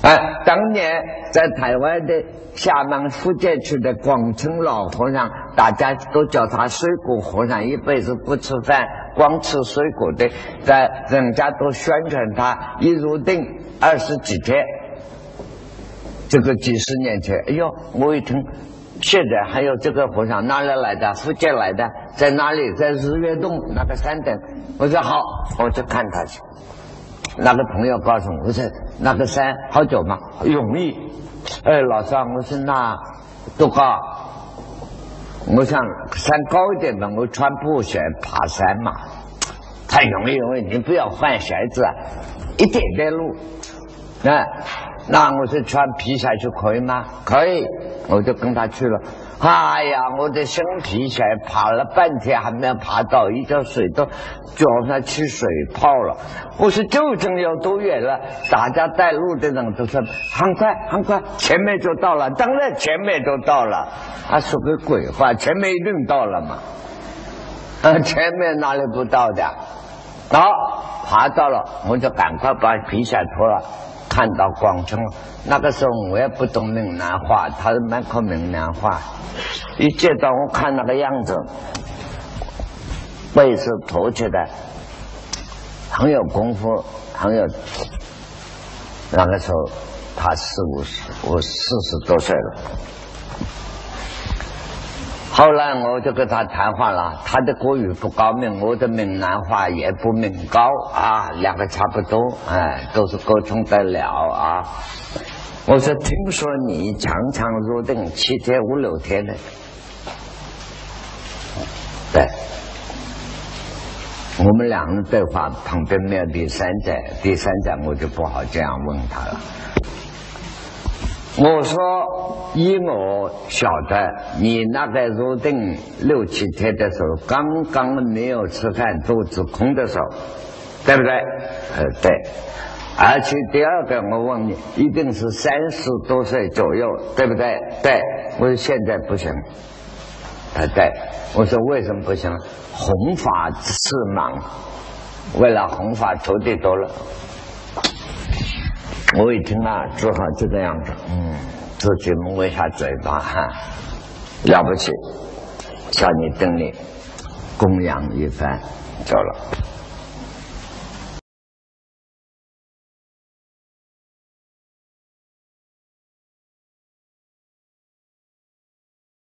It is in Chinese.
当年在台湾的厦门福建区的广成老和尚，大家都叫他水果和尚，一辈子不吃饭，光吃水果的，在人家都宣传他一入定20几天。这个几十年前，哎呦，我一听，现在还有这个和尚，哪里来的？福建来的，在哪里？在日月洞那个山顶。我说好，我去看他去。那个朋友告诉我，我说那个山好久吗？容易。老张，我说那多高？我想山高一点嘛，我穿布鞋爬山嘛，太容易，你不要换鞋子啊，一点点路。那我是穿皮鞋去可以吗？可以，我就跟他去了。哎呀，我的新皮鞋爬了半天还没有爬到，一脚水都脚上起水泡了。我说究竟有多远了？大家带路的人都说很快很快，前面就到了。当然前面就到了，说个鬼话，前面一定到了嘛。前面哪里不到的？好，爬到了，我就赶快把皮鞋脱了。看到广成，那个时候我也不懂闽南话，他是满口闽南话，一见到我看那个样子，背是驼起来，很有功夫，很有。那个时候他我40多岁了。后来我就跟他谈话了，他的国语不高明，我的闽南话也不明高两个差不多，都是沟通得了啊。我说听说你常常入定7天5、6天的，对，我们两人对话，旁边没有第三者，我就不好这样问他了。我说以我晓得你那个入定6、7天的时候，刚刚没有吃饭，肚子空的时候，对不对？对。而且第二个我问你，一定是30多岁左右，对不对？对。我说现在不行。对。我说为什么不行？弘法事忙，为了弘法徒弟多了。我一听只好这个样子，自己摸一下嘴巴，了不起，叫你等你供养一番，走了。